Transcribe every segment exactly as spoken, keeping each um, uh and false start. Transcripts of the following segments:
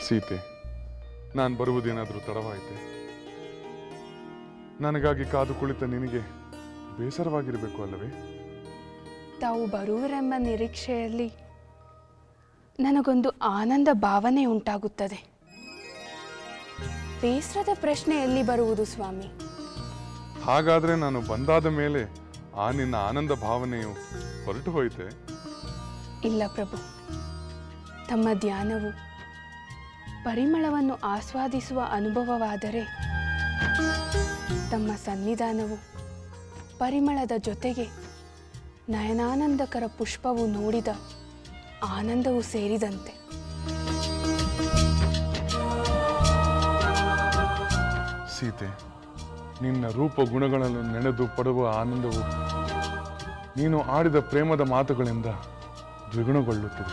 ಸೀತೆ, ನಾನು ಬರುವುದೇನಾದರೂ ತಡವಾಯಿತೆ? ನನಗಾಗಿ ಕಾದು ಕುಳಿತ ನಿನಗೆ ಬೇಸರವಾಗಿರಬೇಕು ಅಲ್ಲವೇ? ತಾವು ಬರುವರೆಂಬ ನಿರೀಕ್ಷೆಯಲ್ಲಿ ನನಗೊಂದು ಆನಂದ ಭಾವನೆ ಉಂಟಾಗುತ್ತದೆ. ಬೇಸರದ ಪ್ರಶ್ನೆ ಎಲ್ಲಿ ಬರುವುದು ಸ್ವಾಮಿ? ಹಾಗಾದ್ರೆ ನಾನು ಬಂದಾದ ಮೇಲೆ ಆ ನಿನ್ನ ಆನಂದ ಭಾವನೆಯು ಹೊರಟು ಹೋಯಿತೆ? ಇಲ್ಲ ಪ್ರಭು, ತಮ್ಮ ಧ್ಯಾನವು ಪರಿಮಳವನ್ನು ಆಸ್ವಾದಿಸುವ ಅನುಭವವಾದರೆ ತಮ್ಮ ಸನ್ನಿಧಾನವು ಪರಿಮಳದ ಜೊತೆಗೆ ನಯನಾನಂದಕರ ಪುಷ್ಪವು ನೋಡಿದ ಆನಂದವು ಸೇರಿದಂತೆ. ಸೀತೆ, ನಿನ್ನ ರೂಪ ಗುಣಗಳನ್ನು ನೆನೆದು ಪಡುವ ಆನಂದವು ನೀನು ಆಡಿದ ಪ್ರೇಮದ ಮಾತುಗಳಿಂದ ದ್ವಿಗುಣಗೊಳ್ಳುತ್ತದೆ.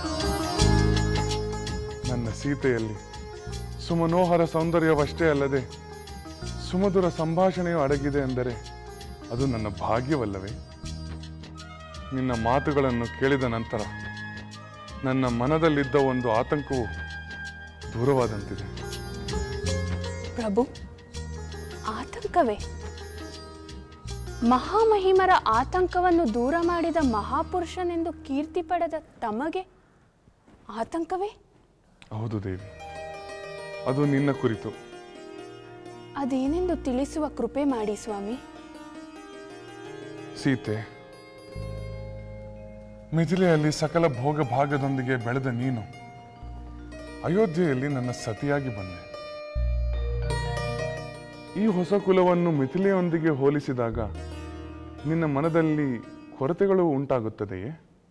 ನನ್ನ ಸೀತೆಯಲ್ಲಿ ಸುಮನೋಹರ ಸೌಂದರ್ಯವಷ್ಟೇ ಅಲ್ಲದೆ ಸುಮಧುರ ಸಂಭಾಷಣೆಯು ಅಡಗಿದೆ ಎಂದರೆ ಅದು ನನ್ನ ಭಾಗ್ಯವಲ್ಲವೇ? ನಿನ್ನ ಮಾತುಗಳನ್ನು ಕೇಳಿದ ನಂತರ ನನ್ನ ಮನದಲ್ಲಿದ್ದ ಒಂದು ಆತಂಕವು ದೂರವಾದಂತಿದೆ. ಪ್ರಭು, ಆತಂಕವೇ? ಮಹಾಮಹಿಮರ ಆತಂಕವನ್ನು ದೂರ ಮಾಡಿದ ಮಹಾಪುರುಷನೆಂದು ಕೀರ್ತಿ ಪಡೆದ ತಮಗೆ ಆತಂಕವೇ? ಹೌದು ದೇವಿ, ಅದು ನಿನ್ನ ಕುರಿತು. ಅದೇನೆಂದು ತಿಳಿಸುವ ಕೃಪೆ ಮಾಡಿ ಸ್ವಾಮಿ. ಸೀತೆ, ಮಿಥಿಲೆಯಲ್ಲಿ ಸಕಲ ಭೋಗ ಭಾಗದೊಂದಿಗೆ ಬೆಳೆದ ನೀನು ಅಯೋಧ್ಯೆಯಲ್ಲಿ ನನ್ನ ಸತಿಯಾಗಿ ಬಂದೆ. ಈ ಹೊಸ ಕುಲವನ್ನು ಮಿಥಿಲೆಯೊಂದಿಗೆ ಹೋಲಿಸಿದಾಗ ನಿನ್ನ ಮನದಲ್ಲಿ ಕೊರತೆಗಳು ಉಂಟಾಗುತ್ತದೆಯೇ?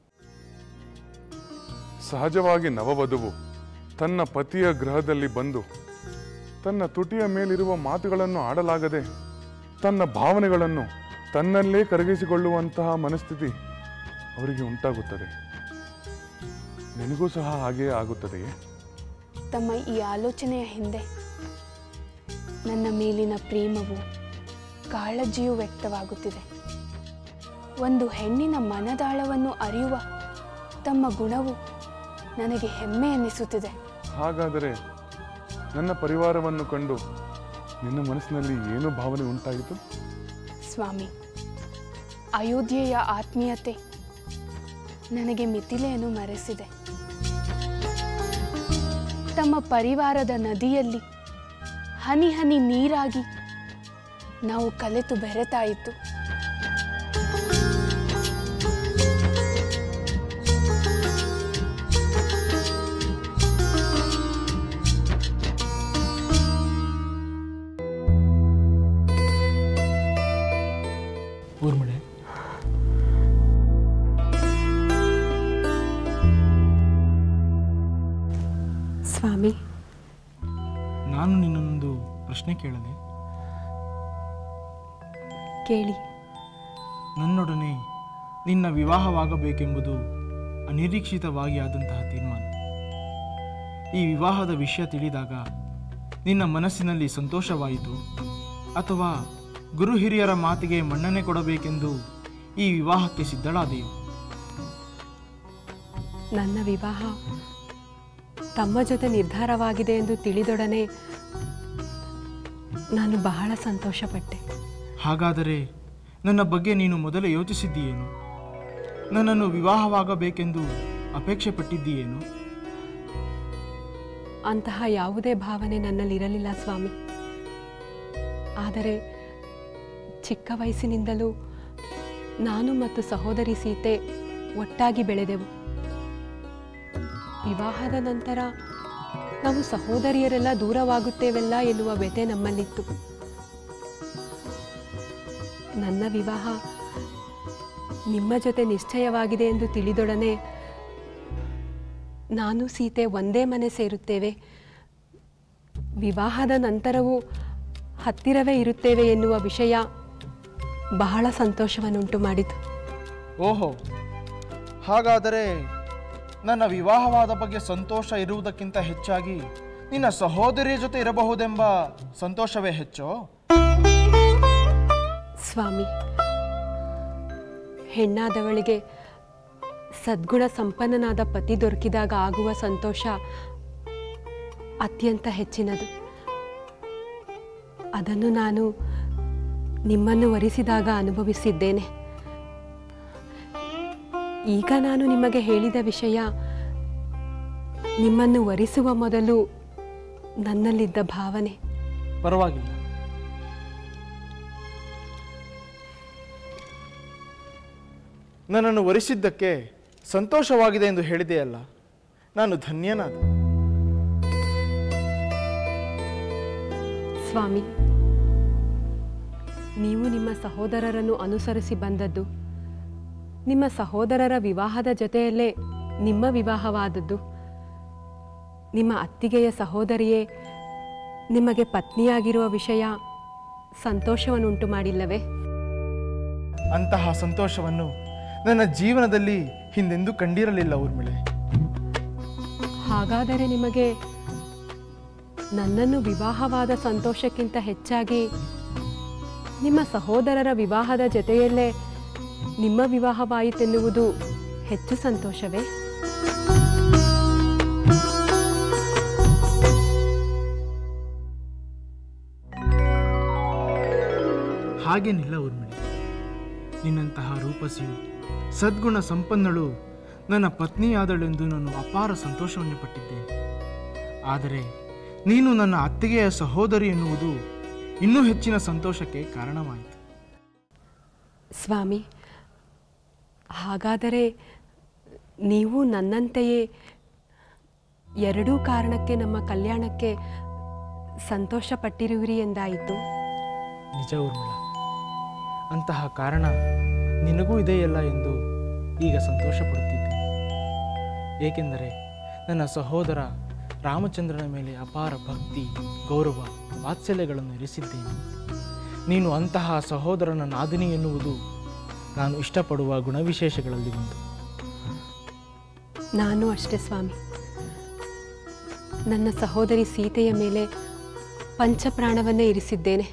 ಸಹಜವಾಗಿ ನವವಧುವು ತನ್ನ ಪತಿಯ ಗೃಹದಲ್ಲಿ ಬಂದು ತನ್ನ ತುಟಿಯ ಮೇಲಿರುವ ಮಾತುಗಳನ್ನು ಆಡಲಾಗದೆ ತನ್ನ ಭಾವನೆಗಳನ್ನು ತನ್ನಲ್ಲೇ ಕರಗಿಸಿಕೊಳ್ಳುವಂತಹ ಮನಸ್ಥಿತಿ ಅವರಿಗೆ ಉಂಟಾಗುತ್ತದೆ. ನಿನಗೂ ಸಹ ಹಾಗೆಯೇ ಆಗುತ್ತದೆಯೇ? ತಮ್ಮ ಈ ಆಲೋಚನೆಯ ಹಿಂದೆ ನನ್ನ ಮೇಲಿನ ಪ್ರೇಮವು ಕಾಳಜಿಯು ವ್ಯಕ್ತವಾಗುತ್ತಿದೆ. ಒಂದು ಹೆಣ್ಣಿನ ಮನದಾಳವನ್ನು ಅರಿಯುವ ತಮ್ಮ ಗುಣವು ನನಗೆ ಹೆಮ್ಮೆ ಎನ್ನಿಸುತ್ತಿದೆ. ಹಾಗಾದರೆ ನನ್ನ ಪರಿವಾರವನ್ನು ಕಂಡು ನಿನ್ನ ಮನಸ್ಸಿನಲ್ಲಿ ಏನು ಭಾವನೆ ಉಂಟಾಯಿತು? ಸ್ವಾಮಿ, ಅಯೋಧ್ಯೆಯ ಆತ್ಮೀಯತೆ ನನಗೆ ಮಿಥಿಲೆಯನ್ನು ಮರೆಸಿದೆ. ತಮ್ಮ ಪರಿವಾರದ ನದಿಯಲ್ಲಿ ಹನಿ ಹನಿ ನೀರಾಗಿ ನಾವು ಕಲೆತು ಬೆರೆತಾಯಿತು. ಊರ್ಮಿಳೆ, ಸ್ವಾಮಿ, ನಾನು ನಿನ್ನೊಂದು ಪ್ರಶ್ನೆ ಕೇಳಲೆ? ಕೇಳಿ. ನನ್ನೊಡನೆ ನಿನ್ನ ವಿವಾಹವಾಗಬೇಕೆಂಬುದು ಅನಿರೀಕ್ಷಿತವಾಗಿ ಆದಂತಹ ತೀರ್ಮಾನ. ಈ ವಿವಾಹದ ವಿಷಯ ತಿಳಿದಾಗ ನಿನ್ನ ಮನಸ್ಸಿನಲ್ಲಿ ಸಂತೋಷವಾಯಿತು ಅಥವಾ ಗುರು ಹಿರಿಯರ ಮಾತಿಗೆ ಮನ್ನಣೆ ಕೊಡಬೇಕೆಂದು ಈ ವಿವಾಹಕ್ಕೆ ಸಿದ್ಧಳಾದೆಯೋ? ನನ್ನ ವಿವಾಹ ತಮ್ಮ ಜೊತೆ ನಿರ್ಧಾರವಾಗಿದೆ ಎಂದು ತಿಳಿದೊಡನೆ ನಾನು ಬಹಳ ಸಂತೋಷಪಟ್ಟೆ. ಹಾಗಾದರೆ ನನ್ನ ಬಗ್ಗೆ ನೀನು ಮೊದಲೇ ಯೋಚಿಸಿದ್ದೀಯೇನು? ನನ್ನನ್ನು ವಿವಾಹವಾಗಬೇಕೆಂದು ಅಪೇಕ್ಷೆ ಪಟ್ಟಿದ್ದೀಯೇನು? ಅಂತಹ ಯಾವುದೇ ಭಾವನೆ ನನ್ನಲ್ಲಿರಲಿಲ್ಲ ಸ್ವಾಮಿ. ಆದರೆ ಚಿಕ್ಕ ವಯಸ್ಸಿನಿಂದಲೂ ನಾನು ಮತ್ತು ಸಹೋದರಿ ಸೀತೆ ಒಟ್ಟಾಗಿ ಬೆಳೆದೆವು. ವಿವಾಹದ ನಂತರ ನಾವು ಸಹೋದರಿಯರೆಲ್ಲ ದೂರವಾಗುತ್ತೇವೆಲ್ಲ ಎನ್ನುವ ವ್ಯಥೆ ನಮ್ಮಲ್ಲಿತ್ತು. ನನ್ನ ವಿವಾಹ ನಿಮ್ಮ ಜೊತೆ ನಿಶ್ಚಯವಾಗಿದೆ ಎಂದು ತಿಳಿದೊಡನೆ ನಾನು ಸೀತೆ ಒಂದೇ ಮನೆ ಸೇರುತ್ತೇವೆ, ವಿವಾಹದ ನಂತರವೂ ಹತ್ತಿರವೇ ಇರುತ್ತೇವೆ ಎನ್ನುವ ವಿಷಯ ಬಹಳ ಸಂತೋಷವನ್ನುಂಟು ಮಾಡಿತು. ಓಹೋ, ಹಾಗಾದರೆ ನನ್ನ ವಿವಾಹವಾದ ಬಗ್ಗೆ ಸಂತೋಷ ಇರುವುದಕ್ಕಿಂತ ಹೆಚ್ಚಾಗಿ ನಿನ್ನ ಸಹೋದರಿಯ ಜೊತೆ ಇರಬಹುದೆಂಬ ಸಂತೋಷವೇ ಹೆಚ್ಚೋ? ಸ್ವಾಮಿ, ಹೆಣ್ಣಾದವಳಿಗೆ ಸದ್ಗುಣ ಸಂಪನ್ನನಾದ ಪತಿ ದೊರಕಿದಾಗ ಆಗುವ ಸಂತೋಷ ಅತ್ಯಂತ ಹೆಚ್ಚಿನದು. ಅದನ್ನು ನಾನು ನಿಮ್ಮನ್ನು ವರಿಸಿದಾಗ ಅನುಭವಿಸಿದ್ದೇನೆ. ಈಗ ನಾನು ನಿಮಗೆ ಹೇಳಿದ ವಿಷಯ ನಿಮ್ಮನ್ನು ವರಿಸುವ ಮೊದಲು ನನ್ನಲ್ಲಿದ್ದ ಭಾವನೆ. ಪರವಾಗಿಲ್ಲ. ನನ್ನನ್ನು ವರಿಸಿದ್ದಕ್ಕೆ ಸಂತೋಷವಾಗಿದೆ ಎಂದು ಹೇಳಿದೆಯಲ್ಲ, ನಾನು ಧನ್ಯನಾದ. ಸ್ವಾಮಿ, ನೀವು ನಿಮ್ಮ ಸಹೋದರರನ್ನು ಅನುಸರಿಸಿ ಬಂದದ್ದು, ನಿಮ್ಮ ಸಹೋದರರ ವಿವಾಹದ ಜೊತೆಯಲ್ಲೇ ನಿಮ್ಮ ವಿವಾಹವಾದದ್ದು, ನಿಮ್ಮ ಅತ್ತಿಗೆಯ ಸಹೋದರಿಯೇ ನಿಮಗೆ ಪತ್ನಿಯಾಗಿರುವ ವಿಷಯ ಸಂತೋಷವನ್ನುಂಟು ಮಾಡಿಲ್ಲವೇ? ಅಂತಹ ಸಂತೋಷವನ್ನು ನನ್ನ ಜೀವನದಲ್ಲಿ ಹಿಂದೆಂದೂ ಕಂಡಿರಲಿಲ್ಲ ಊರ್ಮಿಳೆ. ಹಾಗಾದರೆ ನಿಮಗೆ ನನ್ನನ್ನು ವಿವಾಹವಾದ ಸಂತೋಷಕ್ಕಿಂತ ಹೆಚ್ಚಾಗಿ ನಿಮ್ಮ ಸಹೋದರರ ವಿವಾಹದ ಜೊತೆಯಲ್ಲೇ ನಿಮ್ಮ ವಿವಾಹವಾಯಿತೆನ್ನುವುದು ಹೆಚ್ಚು ಸಂತೋಷವೇ? ಹಾಗೇನಿಲ್ಲ ಊರ್ಮಿಳೆ. ನಿನ್ನಂತಹ ರೂಪಸಿಯು ಸದ್ಗುಣ ಸಂಪನ್ನಳು ನನ್ನ ಪತ್ನಿಯಾದಳೆಂದು ನಾನು ಅಪಾರ ಸಂತೋಷವನ್ನು ಪಟ್ಟಿದ್ದೇನೆ. ಆದರೆ ನೀನು ನನ್ನ ಅತ್ತಿಗೆಯ ಸಹೋದರಿ ಎನ್ನುವುದು ಇನ್ನೂ ಹೆಚ್ಚಿನ ಸಂತೋಷಕ್ಕೆ ಕಾರಣವಾಯಿತು. ಸ್ವಾಮಿ, ಹಾಗಾದರೆ ನೀವು ನನ್ನಂತೆಯೇ ಎರಡೂ ಕಾರಣಕ್ಕೆ ನಮ್ಮ ಕಲ್ಯಾಣಕ್ಕೆ ಸಂತೋಷಪಟ್ಟಿರುವಿರಿ ಎಂದಾಯಿತು. ನಿಜ ಊರ್ಮಿಳ, ಅಂತಹ ಕಾರಣ ನಿನಗೂ ಇದೆಯಲ್ಲ ಎಂದು ಈಗ ಸಂತೋಷ ಪಡುತ್ತಿದ್ದೇನೆ. ಏಕೆಂದರೆ ನನ್ನ ಸಹೋದರ ರಾಮಚಂದ್ರನ ಮೇಲೆ ಅಪಾರ ಭಕ್ತಿ, ಗೌರವ, ವಾತ್ಸಲ್ಯಗಳನ್ನು ಇರಿಸಿದ್ದೇನೆ. ನೀನು ಅಂತಹ ಸಹೋದರನ ನಾದಿನಿ ಎನ್ನುವುದು ನಾನು ಇಷ್ಟಪಡುವ ಗುಣವಿಶೇಷಗಳಲ್ಲಿ ಒಂದು. ನಾನು ಅಷ್ಟೇ ಸ್ವಾಮಿ. ನನ್ನ ಸಹೋದರಿ ಸೀತೆಯ ಮೇಲೆ ಪಂಚಪ್ರಾಣವನ್ನೇ ಇರಿಸಿದ್ದೇನೆ.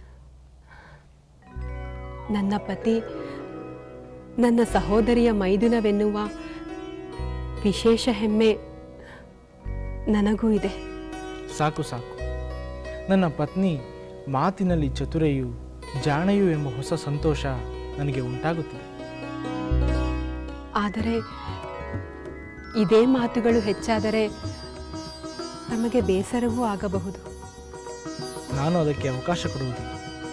ನನ್ನ ಪತಿ ನನ್ನ ಸಹೋದರಿಯ ಮೈದುನವೆನ್ನುವ ವಿಶೇಷ ಹೆಮ್ಮೆ ನನಗೂ ಇದೆ. ಸಾಕು ಸಾಕು. ನನ್ನ ಪತ್ನಿ ಮಾತಿನಲ್ಲಿ ಚತುರೆಯು, ಜಾಣೆಯು ಎಂಬ ಹೊಸ ಸಂತೋಷ ನನಗೆ ಉಂಟಾಗುತ್ತಿದೆ. ಆದರೆ ಇದೇ ಮಾತುಗಳು ಹೆಚ್ಚಾದರೆ ನಮಗೆ ಬೇಸರವೂ ಆಗಬಹುದು. ನಾನು ಅದಕ್ಕೆ ಅವಕಾಶ ಕೊಡುವುದಿಲ್ಲ.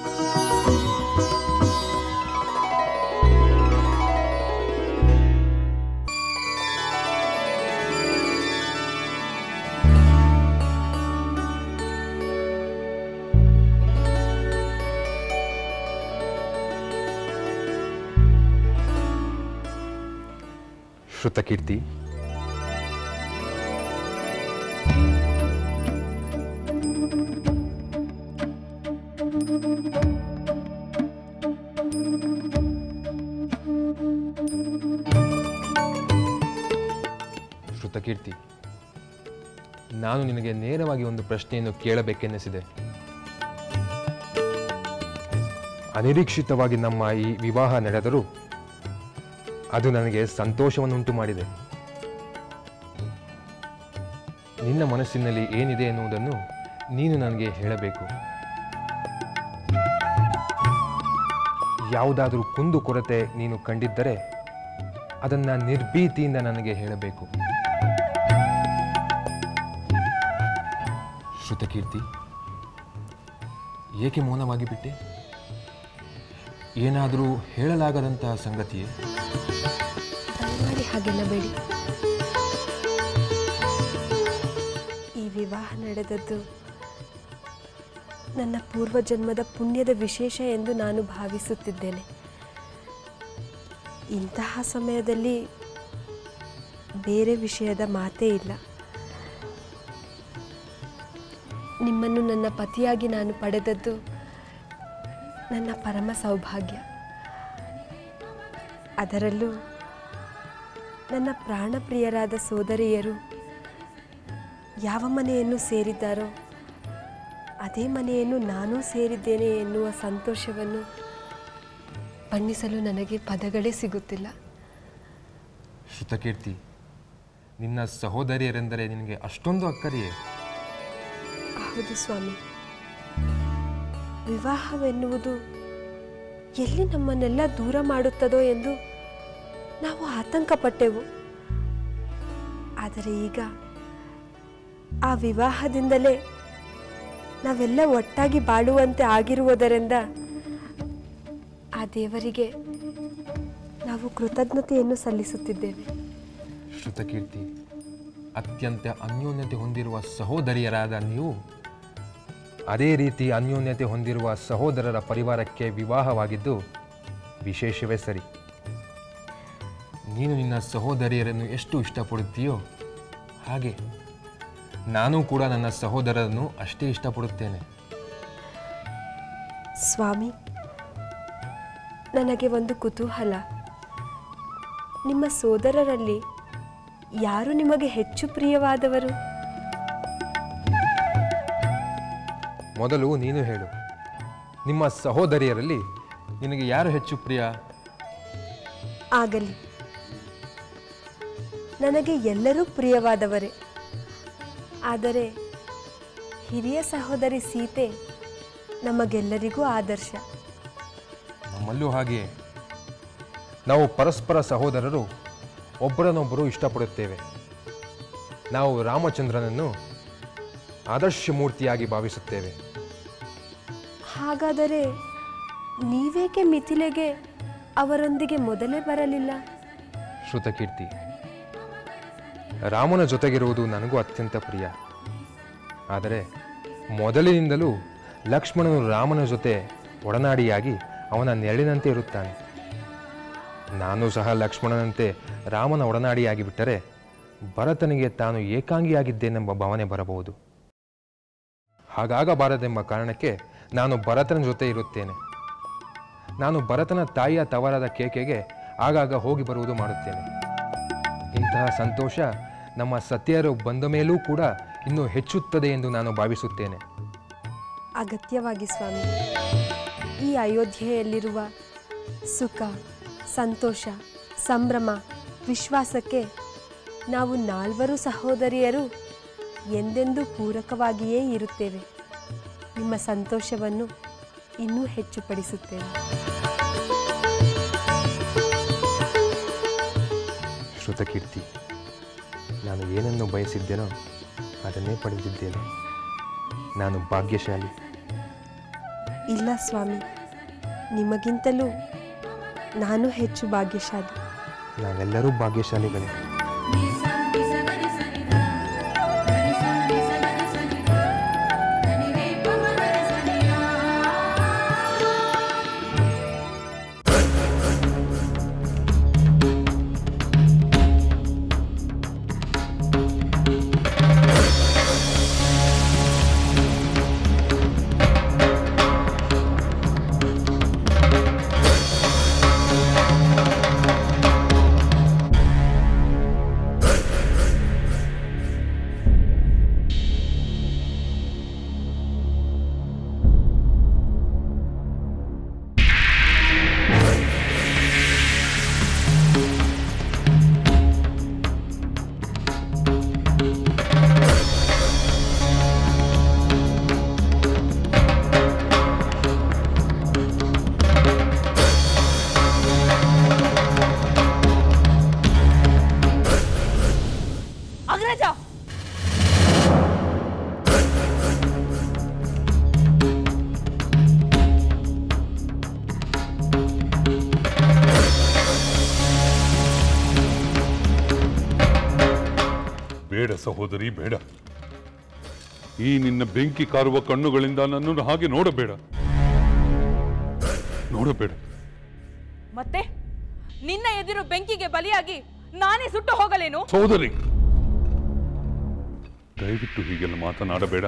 ಶ್ರುತಕೀರ್ತಿ, ಶ್ರುತಕೀರ್ತಿ, ನಾನು ನಿನಗೆ ನೇರವಾಗಿ ಒಂದು ಪ್ರಶ್ನೆಯನ್ನು ಕೇಳಬೇಕೆನ್ನಿಸಿದೆ. ಅನಿರೀಕ್ಷಿತವಾಗಿ ನಮ್ಮ ಈ ವಿವಾಹ ನಡೆದರೂ ಅದು ನನಗೆ ಸಂತೋಷವನ್ನುಂಟು ಮಾಡಿದೆ. ನಿನ್ನ ಮನಸ್ಸಿನಲ್ಲಿ ಏನಿದೆ ಎನ್ನುವುದನ್ನು ನೀನು ನನಗೆ ಹೇಳಬೇಕು. ಯಾವುದಾದರೂ ಕುಂದು ಕೊರತೆ ನೀನು ಕಂಡಿದ್ದರೆ ಅದನ್ನು ನಿರ್ಭೀತಿಯಿಂದ ನನಗೆ ಹೇಳಬೇಕು. ಶ್ರುತಕೀರ್ತಿ, ಏಕೆ ಮೌನವಾಗಿ ಬಿಟ್ಟೆ? ಏನಾದರೂ ಹೇಳಲಾಗದಂತಹ ಸಂಗತಿಯೇ? ದಯಮಾಡಿ ಹಾಗೆಲ್ಲ ಬೇಡಿ. ಈ ವಿವಾಹ ನಡೆದದ್ದು ನನ್ನ ಪೂರ್ವಜನ್ಮದ ಪುಣ್ಯದ ವಿಶೇಷ ಎಂದು ನಾನು ಭಾವಿಸುತ್ತಿದ್ದೇನೆ. ಇಂತಹ ಸಮಯದಲ್ಲಿ ಬೇರೆ ವಿಷಯದ ಮಾತೇ ಇಲ್ಲ. ನಿಮ್ಮನ್ನು ನನ್ನ ಪತಿಯಾಗಿ ನಾನು ಪಡೆದದ್ದು ನನ್ನ ಪರಮ ಸೌಭಾಗ್ಯ. ಅದರಲ್ಲೂ ನನ್ನ ಪ್ರಾಣಪ್ರಿಯರಾದ ಸೋದರಿಯರು ಯಾವ ಮನೆಯನ್ನು ಸೇರಿದ್ದಾರೋ ಅದೇ ಮನೆಯನ್ನು ನಾನೂ ಸೇರಿದ್ದೇನೆ ಎನ್ನುವ ಸಂತೋಷವನ್ನು ಬಣ್ಣಿಸಲು ನನಗೆ ಪದಗಳೇ ಸಿಗುತ್ತಿಲ್ಲ. ಶ್ರುತಕೀರ್ತಿ, ನಿನ್ನ ಸಹೋದರಿಯರೆಂದರೆ ನಿನಗೆ ಅಷ್ಟೊಂದು ಅಕ್ಕರಿಯೇ? ಹೌದು ಸ್ವಾಮಿ, ವಿವಾಹವೆನ್ನುವುದು ಎಲ್ಲಿ ನಮ್ಮನ್ನೆಲ್ಲ ದೂರ ಮಾಡುತ್ತದೋ ಎಂದು ನಾವು ಆತಂಕಪಟ್ಟೆವು. ಆದರೆ ಈಗ ಆ ವಿವಾಹದಿಂದಲೇ ನಾವೆಲ್ಲ ಒಟ್ಟಾಗಿ ಬಾಳುವಂತೆ ಆಗಿರುವುದರಿಂದ ಆ ದೇವರಿಗೆ ನಾವು ಕೃತಜ್ಞತೆಯನ್ನು ಸಲ್ಲಿಸುತ್ತಿದ್ದೇವೆ. ಶ್ರುತಕೀರ್ತಿ, ಅತ್ಯಂತ ಅನ್ಯೋನ್ಯತೆ ಹೊಂದಿರುವ ಸಹೋದರಿಯರಾದ ನೀವು ಅದೇ ರೀತಿ ಅನ್ಯೋನ್ಯತೆ ಹೊಂದಿರುವ ಸಹೋದರರ ಪರಿವಾರಕ್ಕೆ ವಿವಾಹವಾಗಿದ್ದು ವಿಶೇಷವೇ ಸರಿ. ನೀನು ನಿನ್ನ ಸಹೋದರಿಯರನ್ನು ಎಷ್ಟು ಇಷ್ಟಪಡುತ್ತೀಯೋ ಹಾಗೆ ನಾನು ಕೂಡ ನನ್ನ ಸಹೋದರರನ್ನು ಅಷ್ಟೇ ಇಷ್ಟಪಡುತ್ತೇನೆ. ಸ್ವಾಮಿ, ನನಗೆ ಒಂದು ಕುತೂಹಲ. ನಿಮ್ಮ ಸೋದರರಲ್ಲಿ ಯಾರು ನಿಮಗೆ ಹೆಚ್ಚು ಪ್ರಿಯವಾದವರು? ಮೊದಲು ನೀನು ಹೇಳು, ನಿಮ್ಮ ಸಹೋದರಿಯರಲ್ಲಿ ನಿನಗೆ ಯಾರು ಹೆಚ್ಚು ಪ್ರಿಯ? ಆಗಲಿ, ನನಗೆ ಎಲ್ಲರೂ ಪ್ರಿಯವಾದವರೇ. ಆದರೆ ಹಿರಿಯ ಸಹೋದರಿ ಸೀತೆ ನಮಗೆಲ್ಲರಿಗೂ ಆದರ್ಶ. ನಮ್ಮಲ್ಲೂ ಹಾಗೆಯೇ. ನಾವು ಪರಸ್ಪರ ಸಹೋದರರು ಒಬ್ಬರನ್ನೊಬ್ಬರು ಇಷ್ಟಪಡುತ್ತೇವೆ. ನಾವು ರಾಮಚಂದ್ರನನ್ನು ಆದರ್ಶ ಮೂರ್ತಿಯಾಗಿ ಭಾವಿಸುತ್ತೇವೆ. ಹಾಗಾದರೆ ನೀವೇಕೆ ಮಿಥಿಲೆಗೆ ಅವರೊಂದಿಗೆ ಮೊದಲೇ ಬರಲಿಲ್ಲ? ಶ್ರುತಕೀರ್ತಿ, ರಾಮನ ಜೊತೆಗಿರುವುದು ನನಗೂ ಅತ್ಯಂತ ಪ್ರಿಯ. ಆದರೆ ಮೊದಲಿನಿಂದಲೂ ಲಕ್ಷ್ಮಣನು ರಾಮನ ಜೊತೆ ಒಡನಾಡಿಯಾಗಿ ಅವನ ನೆರಳಿನಂತೆ ಇರುತ್ತಾನೆ. ನಾನು ಸಹ ಲಕ್ಷ್ಮಣನಂತೆ ರಾಮನ ಒಡನಾಡಿಯಾಗಿ ಬಿಟ್ಟರೆ ಭರತನಿಗೆ ತಾನು ಏಕಾಂಗಿಯಾಗಿದ್ದೇನೆಂಬ ಭಾವನೆ ಬರಬಹುದು. ಹಾಗಾಗಬಾರದೆಂಬ ಕಾರಣಕ್ಕೆ ನಾನು ಭರತನ ಜೊತೆ ಇರುತ್ತೇನೆ. ನಾನು ಭರತನ ತಾಯಿಯ ತವರಾದ ಕೇಕೆಗೆ ಆಗಾಗ ಹೋಗಿ ಬರುವುದು ಮಾಡುತ್ತೇನೆ. ಇಂತಹ ಸಂತೋಷ ನಮ್ಮ ಸತಿಯರು ಬಂದ ಮೇಲೂ ಕೂಡ ಇನ್ನೂ ಹೆಚ್ಚುತ್ತದೆ ಎಂದು ನಾನು ಭಾವಿಸುತ್ತೇನೆ. ಅಗತ್ಯವಾಗಿ ಸ್ವಾಮಿ, ಈ ಅಯೋಧ್ಯೆಯಲ್ಲಿರುವ ಸುಖ, ಸಂತೋಷ, ಸಂಭ್ರಮ, ವಿಶ್ವಾಸಕ್ಕೆ ನಾವು ನಾಲ್ವರು ಸಹೋದರಿಯರು ಎಂದೆಂದೂ ಪೂರಕವಾಗಿಯೇ ಇರುತ್ತೇವೆ. ನಿಮ್ಮ ಸಂತೋಷವನ್ನು ಇನ್ನೂ ಹೆಚ್ಚುಪಡಿಸುತ್ತೇವೆ. ಶ್ರುತಕೀರ್ತಿ, ನಾನು ಏನನ್ನು ಬಯಸಿದ್ದೇನೋ ಅದನ್ನೇ ಪಡೆದಿದ್ದೇನೆ. ನಾನು ಭಾಗ್ಯಶಾಲಿ. ಇಲ್ಲ ಸ್ವಾಮಿ, ನಿಮಗಿಂತಲೂ ನಾನು ಹೆಚ್ಚು ಭಾಗ್ಯಶಾಲಿ. ನಾವೆಲ್ಲರೂ ಭಾಗ್ಯಶಾಲಿಗಳೇ. ಬೇಡ ಸಹೋದರಿ, ಬೇಡ. ಈ ನಿನ್ನ ಬೆಂಕಿ ಕಾರುವ ಕಣ್ಣುಗಳಿಂದ ನನ್ನನ್ನು ಹಾಗೆ ನೋಡಬೇಡ, ನೋಡಬೇಡ. ಮತ್ತೆ ನಿನ್ನ ಎದುರು ಬೆಂಕಿಗೆ ಬಲಿಯಾಗಿ ನಾನೇ ಸುಟ್ಟು ಹೋಗಲೇನು? ಸಹೋದರಿ, ದಯವಿಟ್ಟು ಹೀಗೆಲ್ಲ ಮಾತನಾಡಬೇಡ.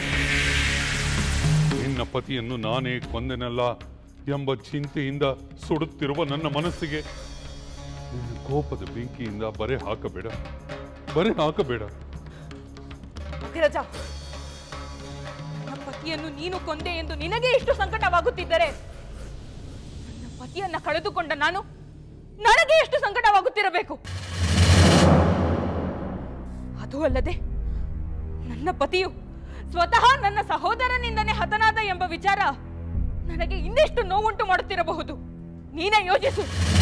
ನಿನ್ನ ಪತಿಯನ್ನು ನಾನೇ ಕೊಂದೆನಲ್ಲ ಎಂಬ ಚಿಂತೆಯಿಂದ ಸುಡುತ್ತಿರುವ ನನ್ನ ಮನಸ್ಸಿಗೆ ನಿನ್ನ ಕೋಪದ ಬೆಂಕಿಯಿಂದ ಬರೆ ಹಾಕಬೇಡ, ಬರೆ ಹಾಕಬೇಡ. ಅಗ್ರಜ, ನನ್ನ ಪತಿಯನ್ನು ನೀನು ಕೊಂದೆ ಎಂದು ನಿನಗೆ ಇಷ್ಟು ಸಂಕಟವಾಗುತ್ತಿದ್ದರೆ ನನ್ನ ಪತಿಯನ್ನ ಕಳೆದುಕೊಂಡ ನಾನು ನನಗೆ ಎಷ್ಟು ಸಂಕಟವಾಗುತ್ತಿರಬೇಕು. ಅದು ಅಲ್ಲದೆ ನನ್ನ ಪತಿಯು ಸ್ವತಃ ನನ್ನ ಸಹೋದರನಿಂದನೇ ಹತನಾದ ಎಂಬ ವಿಚಾರ ನನಗೆ ಇನ್ನೆಷ್ಟು ನೋವುಂಟು ಮಾಡುತ್ತಿರಬಹುದು. ನೀನೇ ಯೋಚಿಸು.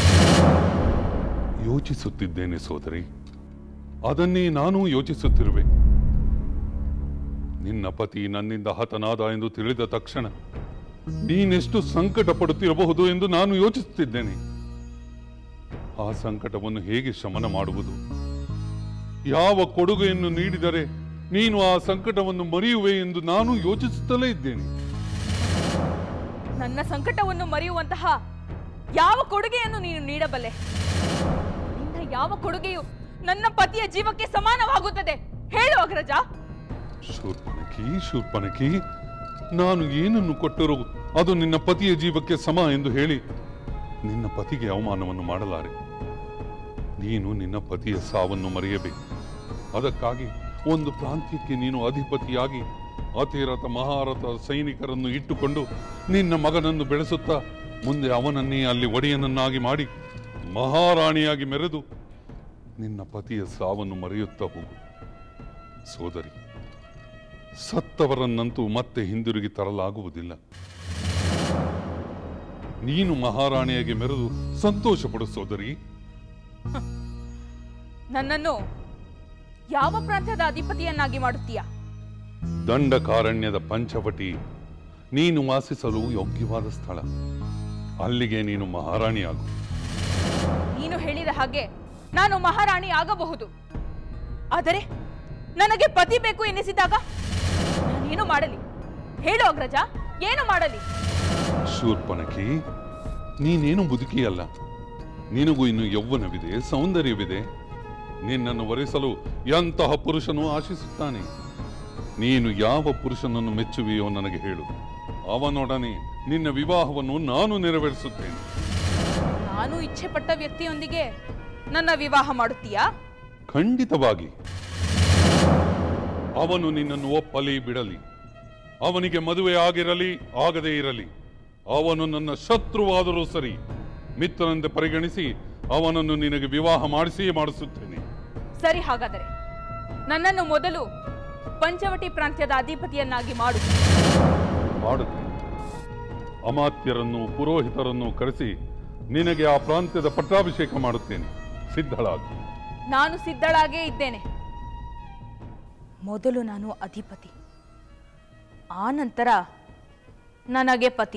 ಯೋಚಿಸುತ್ತಿದ್ದೇನೆ ಸೋದರಿ, ಅದನ್ನೇ ನಾನು ಯೋಚಿಸುತ್ತಿರುವೆ. ನಿನ್ನ ಪತಿ ನನ್ನಿಂದ ಹತನಾದ ಎಂದು ತಿಳಿದ ತಕ್ಷಣ ನೀನೆಷ್ಟು ಸಂಕಟ ಪಡುತ್ತಿರಬಹುದು ಎಂದು ನಾನು ಯೋಚಿಸುತ್ತಿದ್ದೇನೆ. ಆ ಸಂಕಟವನ್ನು ಹೇಗೆ ಶಮನ ಮಾಡುವುದು? ಯಾವ ಕೊಡುಗೆಯನ್ನು ನೀಡಿದರೆ ನೀನು ಆ ಸಂಕಟವನ್ನು ಮರೆಯುವೆ ಎಂದು ನಾನು ಯೋಚಿಸುತ್ತಲೇ ಇದ್ದೇನೆ. ನನ್ನ ಸಂಕಟವನ್ನು ಮರೆಯುವಂತಹ ಯಾವ ಕೊಡುಗೆಯನ್ನು ನೀನು ನೀಡಬಲ್ಲೆ? ನಿನ್ನ ಯಾವ ಕೊಡುಗೆಯು ನನ್ನ ಪತಿಯ ಜೀವಕ್ಕೆ ಸಮಾನವಾಗುತ್ತದೆ? ಹೇಳು ಅಗ್ರಜ. ಶೂರ್ಪನಖಿ, ಶೂರ್ಪನಖಿ, ನಾನು ಏನನ್ನು ಕೊಟ್ಟರೂ ಅದು ನಿನ್ನ ಪತಿಯ ಜೀವಕ್ಕೆ ಸಮ ಎಂದು ಹೇಳಿ ನಿನ್ನ ಪತಿಗೆ ಅವಮಾನವನ್ನು ಮಾಡಲಾರೆ. ನೀನು ನಿನ್ನ ಪತಿಯ ಸಾವನ್ನು ಮರೆಯಬೇಕು. ಅದಕ್ಕಾಗಿ ಒಂದು ಪ್ರಾಂತ್ಯಕ್ಕೆ ನೀನು ಅಧಿಪತಿಯಾಗಿ ಅತಿರಥ ಮಹಾರಥ ಸೈನಿಕರನ್ನು ಇಟ್ಟುಕೊಂಡು ನಿನ್ನ ಮಗನನ್ನು ಬೆಳೆಸುತ್ತಾ ಮುಂದೆ ಅವನನ್ನೇ ಅಲ್ಲಿ ಒಡೆಯನನ್ನಾಗಿ ಮಾಡಿ ಮಹಾರಾಣಿಯಾಗಿ ಮೆರೆದು ನಿನ್ನ ಪತಿಯ ಸಾವನ್ನು ಮರೆಯುತ್ತಾ ಹೋಗು. ಸೋದರಿ, ಸತ್ತವರನ್ನಂತೂ ಮತ್ತೆ ಹಿಂದಿರುಗಿ ತರಲಾಗುವುದಿಲ್ಲ. ನೀನು ಮಹಾರಾಣಿಯಾಗಿ ಮೆರೆದು ಸಂತೋಷ ಪಡು ಸೋದರಿ. ನನ್ನನ್ನು ಯಾವ ಪ್ರಾಂತ್ಯದ ಅಧಿಪತಿಯನ್ನಾಗಿ ಮಾಡುತ್ತೀಯಾ? ದಂಡಕಾರಣ್ಯದ ಪಂಚವಟಿ ನೀನು ವಾಸಿಸಲು ಯೋಗ್ಯವಾದ ಸ್ಥಳ. ಅಲ್ಲಿಗೆ ನೀನು ಮಹಾರಾಣಿಯಾಗು. ನೀನು ಹೇಳಿದ ಹಾಗೆ ನಾನು ಮಹಾರಾಣಿ ಆಗಬಹುದು. ಆದರೆ ನನಗೆ ಪತಿ ಬೇಕು ಎನಿಸಿದಾಗ ನಾನೇನು ಮಾಡಲಿ? ಹೇಳು ಅಗ್ರಜ, ಏನು ಮಾಡಲಿ? ಶೂರ್ಪನಖಿ, ನೀನೇನು ಮುದುಕಿಯಲ್ಲ. ನಿನಗೂ ಇನ್ನು ಯೌವನವಿದೆ, ಸೌಂದರ್ಯವಿದೆ. ನಿನ್ನನ್ನು ವರಿಸಲು ಎಂತಹ ಪುರುಷನು ಆಶಿಸುತ್ತಾನೆ? ನೀನು ಯಾವ ಪುರುಷನನ್ನು ಮೆಚ್ಚುವೆಯೋ ನನಗೆ ಹೇಳು. ಅವನೊಡನೆ ನಿನ್ನ ವಿವಾಹವನ್ನು ನಾನು ನೆರವೇರಿಸುತ್ತೇನೆ. ನಾನು ಇಚ್ಛೆ ಪಟ್ಟ ವ್ಯಕ್ತಿಯೊಂದಿಗೆ ನನ್ನ ವಿವಾಹ ಮಾಡುತ್ತೀಯಾ? ಖಂಡಿತವಾಗಿ. ಅವನು ನಿನ್ನನ್ನು ಒಪ್ಪಲಿ ಬಿಡಲಿ, ಅವನಿಗೆ ಮದುವೆ ಆಗಿರಲಿ ಆಗದೇ ಇರಲಿ, ಅವನು ನನ್ನ ಶತ್ರುವಾದರೂ ಸರಿ, ಮಿತ್ರನೆಂದು ಪರಿಗಣಿಸಿ ಅವನನ್ನು ನಿನಗೆ ವಿವಾಹ ಮಾಡಿಸಿಯೇ ಮಾಡಿಸುತ್ತೇನೆ. ಸರಿ, ಹಾಗಾದರೆ ನನ್ನನ್ನು ಮೊದಲು ಪಂಚವಟಿ ಪ್ರಾಂತ್ಯದ ಅಧಿಪತಿಯನ್ನಾಗಿ ಮಾಡು. ಮಾಡುತ್ತೇನೆ. ಅಮಾತ್ಯರನ್ನು ಪುರೋಹಿತರನ್ನು ಕರೆಸಿ ನಿನಗೆ ಆ ಪ್ರಾಂತ್ಯದ ಪಟ್ಟಾಭಿಷೇಕ ಮಾಡುತ್ತೇನೆ. ಸಿದ್ಧಳಾಗು. ನಾನು ಸಿದ್ಧಳಾಗೇ ಇದ್ದೇನೆ. ಮೊದಲು ನಾನು ಅಧಿಪತಿ, ಆ ನಂತರ ನನಗೆ ಪತಿ.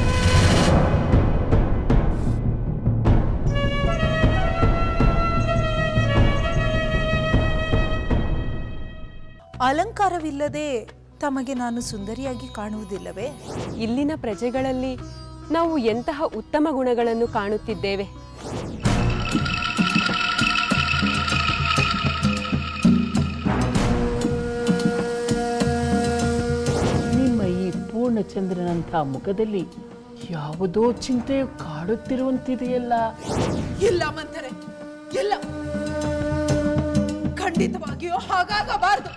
ಅಲಂಕಾರವಿಲ್ಲದೆ ತಮಗೆ ನಾನು ಸುಂದರಿಯಾಗಿ ಕಾಣುವುದಿಲ್ಲವೇ? ಇಲ್ಲಿನ ಪ್ರಜೆಗಳಲ್ಲಿ ನಾವು ಎಂತಹ ಉತ್ತಮ ಗುಣಗಳನ್ನು ಕಾಣುತ್ತಿದ್ದೇವೆ. ನಿಮ್ಮ ಈ ಪೂರ್ಣಚಂದ್ರನಂಥ ಮುಖದಲ್ಲಿ ಯಾವುದೋ ಚಿಂತೆಯು ಕಾಡುತ್ತಿರುವಂತಿದೆಯಲ್ಲ. ಇಲ್ಲ ಮಂಥರೆ, ಇಲ್ಲ, ಖಂಡಿತವಾಗಿಯೂ ಹಾಗಾಗಬಾರದು.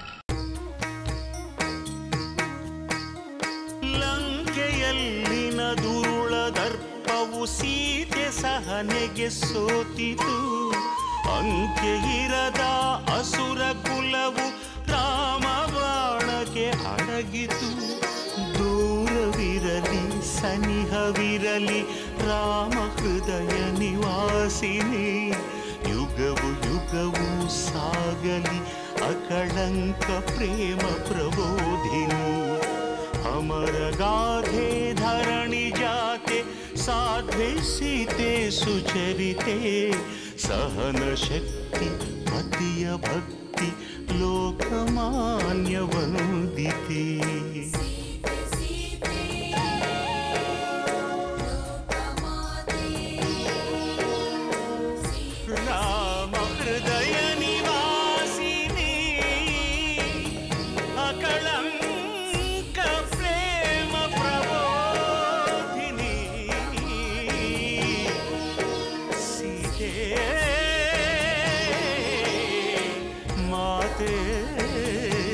ಲಂಕೆಯಲ್ಲಿನ ದುರುಳ ದರ್ಪವು ಸೀತೆ ಸಹನೆಗೆ ಸೋತಿತು. ಅಂಕೆ ಇರದ ಅಸುರ ಕುಲವು ರಾಮ ಬಾಣಕ್ಕೆ ಅಡಗಿತು. ದೂರವಿರಲಿ ಸನಿಹವಿರಲಿ ರಾಮ ಹೃದಯ ನಿವಾಸಿನಿ. ಯುಗವು ಯುಗವು ಸಾಗಲಿ ಅಕಳಂಕ ಪ್ರೇಮ ಪ್ರಬೋಧಿನಿ. ಅಮರ ಗಾಧೆ ಧರಣಿ ಜಾತೆ ಸಾಧ್ವೆ ಸೀತೆ ಸುಚರಿತೆ. ಸಹನ ಶಕ್ತಿ ಪತಿಯ ಭಕ್ತಿ ಲೋಕಮಾನ್ಯ ವಂದಿತೆ. ರಾಮ ಹೃದಯ ನಿವಾಸಿನಿ ಅಕಳಂಕ ಪ್ರೇಮ ಪ್ರಬೋಧಿನಿ. ಸೀತೆ ಮಾತೆ